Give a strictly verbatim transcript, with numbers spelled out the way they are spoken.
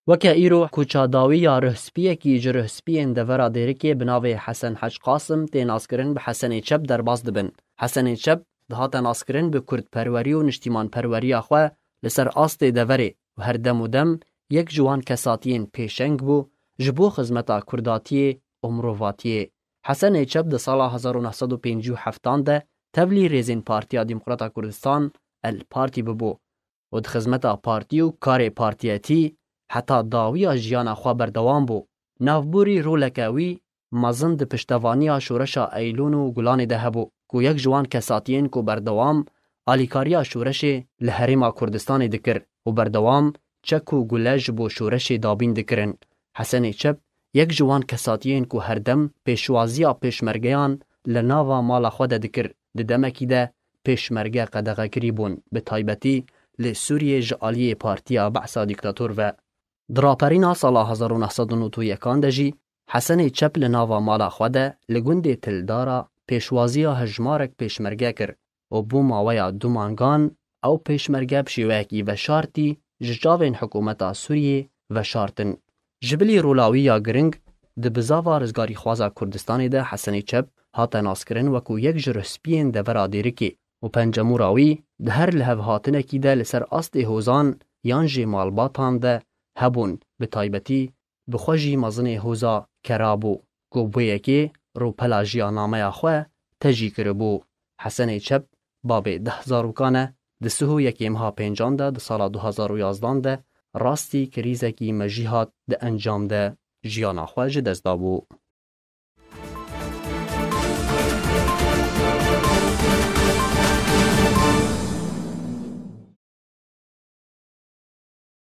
وکه ایرو کوچاداوی یا رهسپیه کی جرهسپیین دورا دیرکی بناوی حسن حج قاسم تین آسکرین به حسن چپ در باز دبن. حسن چپ دهاتن آسکرین به کرد پروری و نشتیمان پروری آخوا لسر آست دوری و هر دم و دم یک جوان کساتین پیشنگ بو جبو خزمتا کرداتی امروواتی. حسن چپ ده سال هزار و نهصد و پنجاه و هفت ده تبلی ریزین پارتیا دموکراتا کردستان الپارتی ببو و ده خزمتا پارتی و کار پارتیاتی حتی داوی جیان خوا بردوام بو. نافبوری رولکاوی مزن ده پشتوانی شورش ایلون و گلان ده هبو کو یک جوان کساتین کو بردوام آلیکاریا شورش لحرما کردستان دکر و بردوام چک و گلج بو شورش دابین دکرن. حسن چپ یک جوان کساتین کو هردم پیشوازی پیشمرگیان لناوا مالا خود دکر ده دمکی ده پیشمرگه قدغه کری بون به تایبتی لسوریه جعالی پارتیا بعثا دیکتاتور و دراپرینا سال هزار و نهصد و نود و یک دجی حسن چپ لناوا مالا خود لگوند تلدارا پیشوازی هجمارک پیشمرگه کر و بو ماویا دومانگان او پیشمرگه بشیوهکی و شارتی ججاوین حکومتا سوریه و شارتن. جبلی رولاوی یا گرنگ ده بزاوا رزگاری خوازا کردستانی ده حسن چپ هاتا ناسکرن وکو یک جرسپین ده ورا دیرکی و پنجموراوی ده هر لحو هاتنکی ده لسر آست هوزان یانجی مالباتان ده هبون به تایبتی بخوشی مزن هوزا کرابو گوبویه که رو پلاجیا نامه خواه تجی کربو. حسن چپ باب ده زاروکانه ده سهو یکیم ها پنجان ده ده سال دو هزار و یازدان ده راستی کریزکی مجیحات ده انجام ده جیانا خواه جدزدابو.